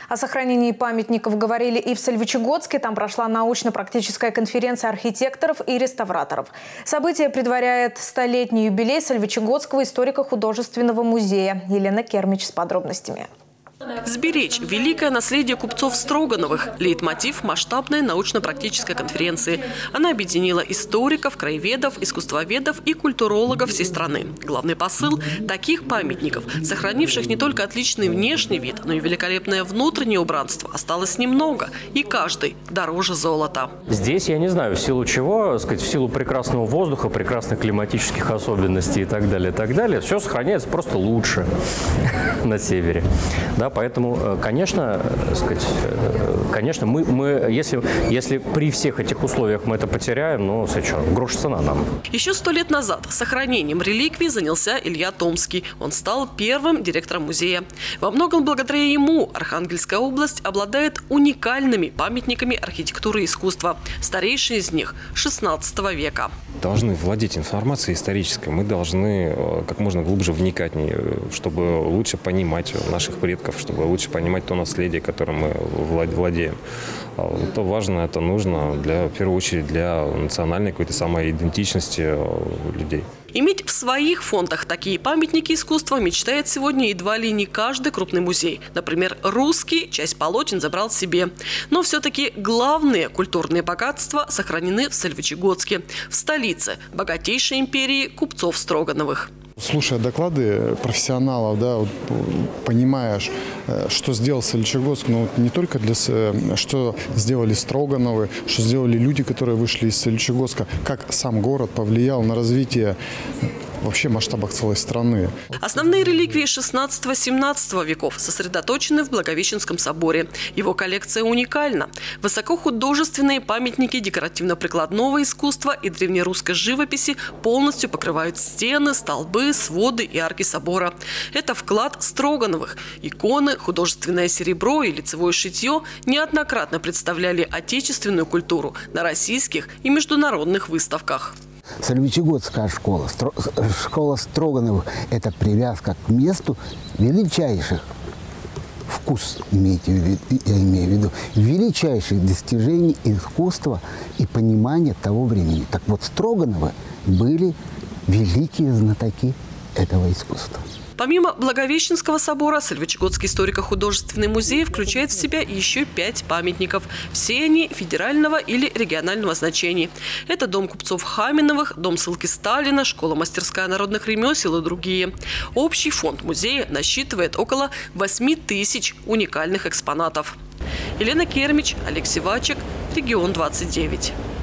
О сохранении памятников говорили и в Сольвычегодске. Там прошла научно-практическая конференция архитекторов и реставраторов. Событие предваряет столетний юбилей Сольвычегодского историко-художественного музея. Елена Кермич с подробностями. Сберечь великое наследие купцов Строгановых – лейтмотив масштабной научно-практической конференции. Она объединила историков, краеведов, искусствоведов и культурологов всей страны. Главный посыл – таких памятников, сохранивших не только отличный внешний вид, но и великолепное внутреннее убранство, осталось немного, и каждый дороже золота. Здесь, я не знаю, в силу чего, сказать, в силу прекрасного воздуха, прекрасных климатических особенностей и так далее, все сохраняется просто лучше на севере. Да, поэтому, конечно, мы если при всех этих условиях мы это потеряем, ну, грош цена нам. Еще 100 лет назад сохранением реликвий занялся Илья Томский. Он стал первым директором музея. Во многом благодаря ему Архангельская область обладает уникальными памятниками архитектуры и искусства. Старейший из них – 16 века. Должны владеть информацией исторической. Мы должны как можно глубже вникать в нее, чтобы лучше понимать наших предков, чтобы лучше понимать то наследие, которым мы владеем. Это важно, это нужно, в первую очередь, для национальной какой-то самоидентичности людей. Иметь в своих фондах такие памятники искусства мечтает сегодня едва ли не каждый крупный музей. Например, русский часть полотен забрал себе. Но все-таки главные культурные богатства сохранены в Сольвычегодске, в столице богатейшей империи купцов Строгановых. Слушая доклады профессионалов, да, вот, понимаешь, что сделал Сольвычегодск, но не только что сделали Строгановы, что сделали люди, которые вышли из Сольвычегодска, как сам город повлиял на развитие вообще в масштабах целой страны. Основные реликвии 16-17 веков сосредоточены в Благовещенском соборе. Его коллекция уникальна. Высокохудожественные памятники декоративно-прикладного искусства и древнерусской живописи полностью покрывают стены, столбы, своды и арки собора. Это вклад Строгановых. Иконы, художественное серебро и лицевое шитье неоднократно представляли отечественную культуру на российских и международных выставках. Сольвычегодская школа, школа Строгановых – это привязка к месту величайших, вкус я имею в виду, величайших достижений искусства и понимания того времени. Так вот, Строгановы были великие знатоки этого искусства. Помимо Благовещенского собора, Сольвычегодский историко-художественный музей включает в себя еще 5 памятников. Все они федерального или регионального значения. Это дом купцов Хаминовых, дом ссылки Сталина, школа-мастерская народных ремесел и другие. Общий фонд музея насчитывает около 8000 уникальных экспонатов. Елена Кермич, Алексей Вачек, Регион 29.